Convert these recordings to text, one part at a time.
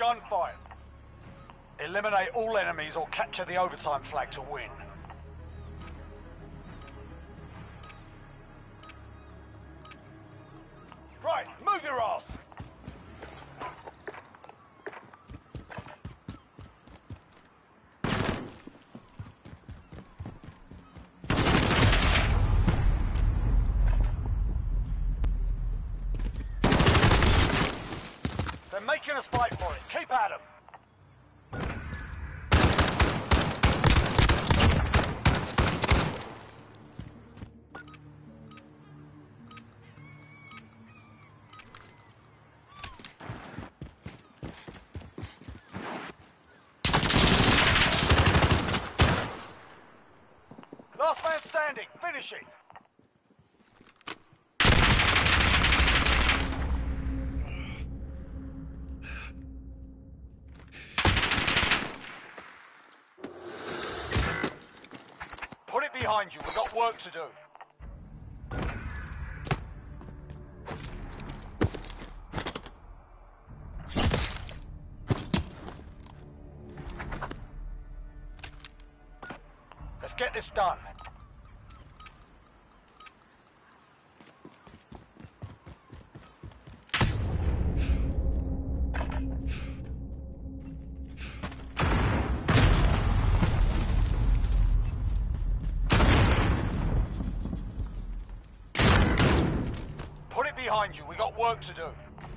gunfight. Eliminate all enemies or capture the overtime flag to win. Right, move your ass! They're making us fight for it. Keep at them. Last man standing. Finish it. Put it behind you. We've got work to do. Let's get this done. Put it behind you. We got work to do.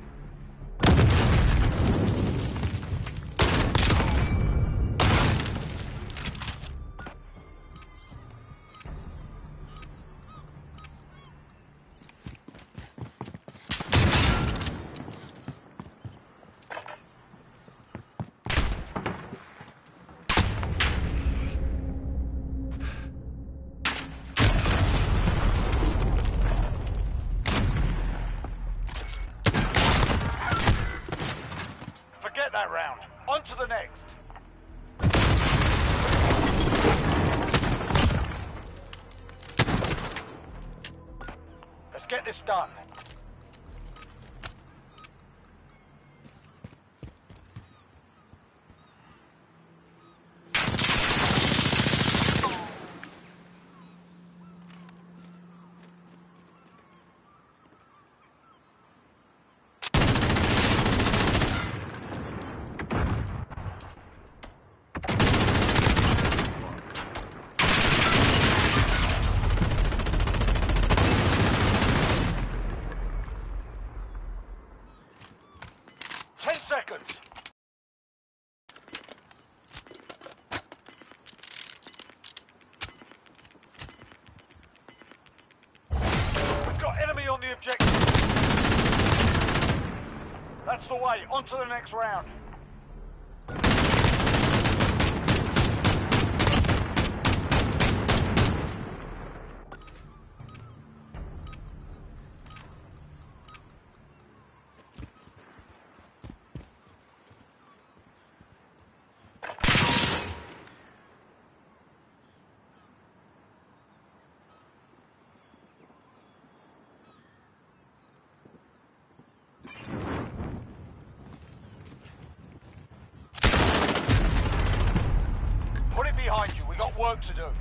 Forget that round. On to the next. Let's get this done. Seconds. We've got enemy on the objective. That's the way. On to the next round. Behind you, we got work to do.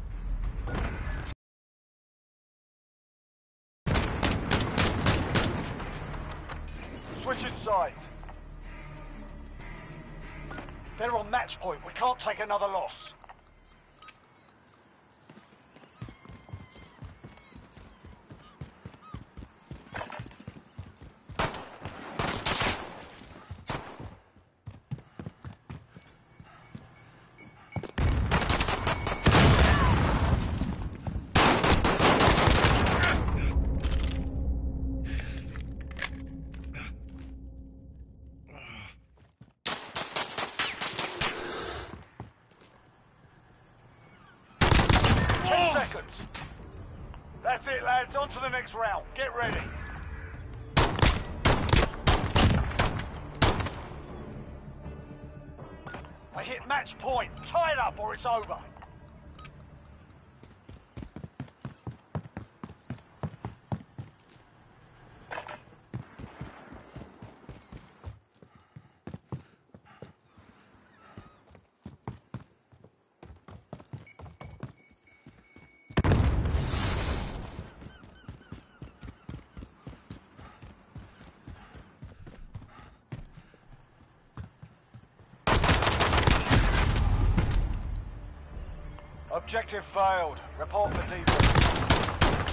Switching sides. They're on match point. We can't take another loss. That's it, lads. On to the next round. Get ready. I hit match point. Tie it up or it's over. Objective failed. Report for debrief.